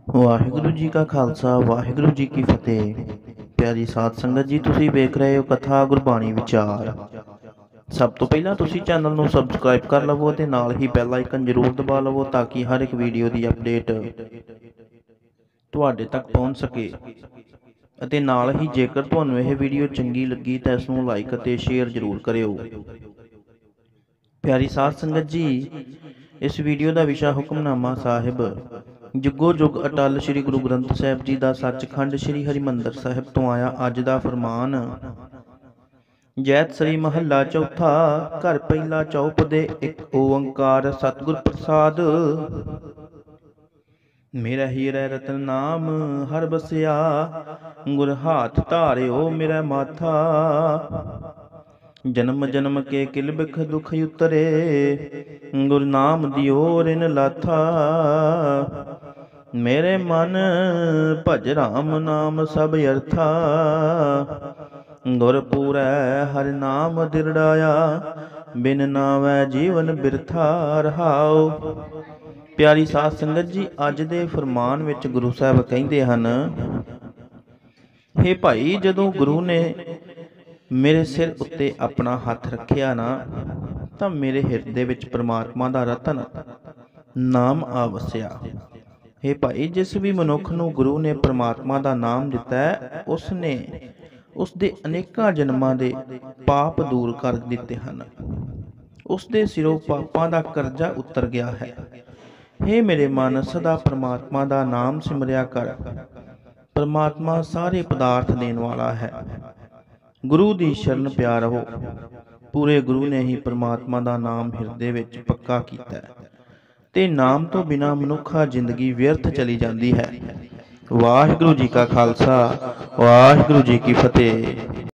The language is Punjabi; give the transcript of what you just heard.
ਵਾਹਿਗੁਰੂ ਜੀ ਕਾ ਖਾਲਸਾ ਵਾਹਿਗੁਰੂ ਜੀ ਕੀ ਫਤਿਹ। ਪਿਆਰੀ ਸਾਧ ਸੰਗਤ ਜੀ, ਤੁਸੀਂ ਵੇਖ ਰਹੇ ਹੋ ਕਥਾ ਗੁਰਬਾਣੀ ਵਿਚਾਰ। ਸਭ ਤੋਂ ਪਹਿਲਾਂ ਤੁਸੀਂ ਚੈਨਲ ਨੂੰ ਸਬਸਕ੍ਰਾਈਬ ਕਰ ਲਵੋ ਅਤੇ ਨਾਲ ਹੀ ਬੈਲ ਆਈਕਨ ਜ਼ਰੂਰ ਦਬਾ ਲਵੋ ਤਾਂ ਕਿ ਹਰ ਇੱਕ ਵੀਡੀਓ ਦੀ ਅਪਡੇਟ ਤੁਹਾਡੇ ਤੱਕ ਪਹੁੰਚ ਸਕੇ। ਅਤੇ ਨਾਲ ਹੀ ਜੇਕਰ ਤੁਹਾਨੂੰ ਇਹ ਵੀਡੀਓ ਚੰਗੀ ਲੱਗੀ ਤਾਂ ਇਸ ਨੂੰ ਲਾਈਕ ਅਤੇ ਸ਼ੇਅਰ ਜ਼ਰੂਰ ਕਰਿਓ। ਪਿਆਰੀ ਸਾਧ ਸੰਗਤ ਜੀ, ਇਸ ਵੀਡੀਓ ਦਾ ਵਿਸ਼ਾ ਹੁਕਮਨਾਮਾ ਸਾਹਿਬ। ਜੁਗੋ ਜੁਗ ਅਟਲ ਸ੍ਰੀ ਗੁਰੂ ਗ੍ਰੰਥ ਸਾਹਿਬ ਜੀ ਦਾ ਸੱਚਖੰਡ ਸ੍ਰੀ ਹਰਿਮੰਦਰ ਸਾਹਿਬ ਤੋਂ ਆਇਆ ਅੱਜ ਦਾ ਫਰਮਾਨ। ਜੈਤ ਸ੍ਰੀ ਮਹੱਲਾ ਚੌਥਾ। ਘਰ ਪਹਿਲਾ ਚੌਪ ਦੇ ਇੱਕ ਓੰਕਾਰ ਸਤਿਗੁਰ ਪ੍ਰਸਾਦ। ਮੇਰਾ ਹੀਰਾ ਰਤਨ ਨਾਮ ਹਰ ਬਸਿਆ, ਗੁਰ ਹਾਥ ਧਾਰਿਓ ਮੇਰਾ ਮਾਥਾ। ਜਨਮ ਜਨਮ ਕੇ ਕਿਲ ਬਿਖ ਦੁਖ ਉਤਰੇ, ਗੁਰ ਨਾਮ ਦਿਓ ਰਿਨ ਲਾਥਾ। ਮੇਰੇ ਮਨ ਭਜ ਰਾਮ ਨਾਮ ਸਭ ਅਰਥਾ, ਗੁਰ ਪੂਰੈ ਹਰਿ ਨਾਮ ਦਿਰੜਾਇਆ। ਬਿਨ ਨਾਵੈ ਜੀਵਨ ਬਿਰਥਾ ਰਹਾਉ। ਪਿਆਰੀ ਸਾਧ ਸੰਗਤ ਜੀ, ਅੱਜ ਦੇ ਫਰਮਾਨ ਵਿੱਚ ਗੁਰੂ ਸਾਹਿਬ ਕਹਿੰਦੇ ਹਨ, ਹੇ ਭਾਈ, ਜਦੋਂ ਗੁਰੂ ਨੇ ਮੇਰੇ ਸਿਰ ਉੱਤੇ ਆਪਣਾ ਹੱਥ ਰੱਖਿਆ ਨਾ, ਤਾਂ ਮੇਰੇ ਹਿਰਦੇ ਵਿੱਚ ਪ੍ਰਮਾਤਮਾ ਦਾ ਰਤਨ ਨਾਮ ਆ ਵਸਿਆ। ਹੇ ਭਾਈ, ਜਿਸ ਵੀ ਮਨੁੱਖ ਨੂੰ ਗੁਰੂ ਨੇ ਪ੍ਰਮਾਤਮਾ ਦਾ ਨਾਮ ਦਿੱਤਾ ਹੈ, ਉਸ ਨੇ ਉਸ ਦੇ ਅਨੇਕਾਂ ਜਨਮਾਂ ਦੇ ਪਾਪ ਦੂਰ ਕਰ ਦਿੱਤੇ ਹਨ। ਉਸ ਦੇ ਸਿਰੋਂ ਪਾਪਾਂ ਦਾ ਕਰਜ਼ਾ ਉਤਰ ਗਿਆ ਹੈ। ਹੇ ਮੇਰੇ ਮਨ, ਸਦਾ ਪ੍ਰਮਾਤਮਾ ਦਾ ਨਾਮ ਸਿਮਰਿਆ ਕਰ। ਪ੍ਰਮਾਤਮਾ ਸਾਰੇ ਪਦਾਰਥ ਦੇਣ ਵਾਲਾ ਹੈ। ਗੁਰੂ ਦੀ ਸ਼ਰਨ ਪਿਆ ਰਹੋ। ਪੂਰੇ ਗੁਰੂ ਨੇ ਹੀ ਪ੍ਰਮਾਤਮਾ ਦਾ ਨਾਮ ਹਿਰਦੇ ਵਿੱਚ ਪੱਕਾ ਕੀਤਾ ਹੈ ਤੇ ਨਾਮ ਤੋਂ ਬਿਨਾਂ ਮਨੁੱਖਾ ਜ਼ਿੰਦਗੀ ਵਿਅਰਥ ਚਲੀ ਜਾਂਦੀ ਹੈ। ਵਾਹਿਗੁਰੂ ਜੀ ਕਾ ਖਾਲਸਾ ਵਾਹਿਗੁਰੂ ਜੀ ਕੀ ਫਤਿਹ।